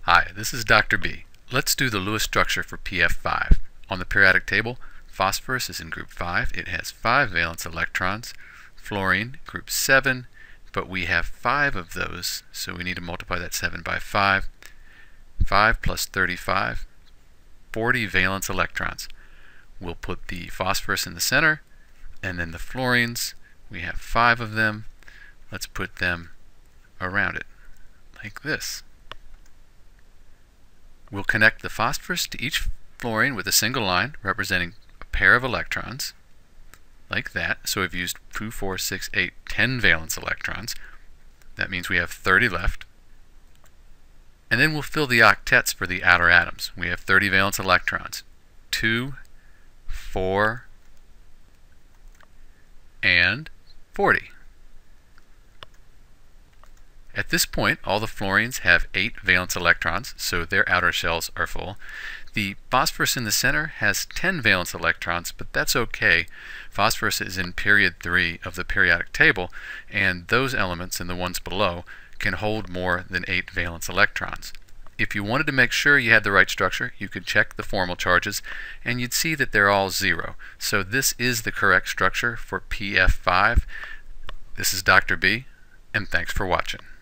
Hi, this is Dr. B. Let's do the Lewis structure for PF5. On the periodic table, phosphorus is in group 5. It has 5 valence electrons. Fluorine, group 7, but we have 5 of those, so we need to multiply that 7 by 5. 5 plus 35, 40 valence electrons. We'll put the phosphorus in the center, and then the fluorines, we have 5 of them. Let's put them around it, like this. We'll connect the phosphorus to each fluorine with a single line representing a pair of electrons, like that. So we've used 2, 4, 6, 8, 10 valence electrons. That means we have 30 left. And then we'll fill the octets for the outer atoms. We have 30 valence electrons. 2, 4, and 40. At this point, all the fluorines have 8 valence electrons, so their outer shells are full. The phosphorus in the center has 10 valence electrons, but that's okay. Phosphorus is in period 3 of the periodic table, and those elements and the ones below can hold more than 8 valence electrons. If you wanted to make sure you had the right structure, you could check the formal charges, and you'd see that they're all 0. So this is the correct structure for PF5. This is Dr. B, and thanks for watching.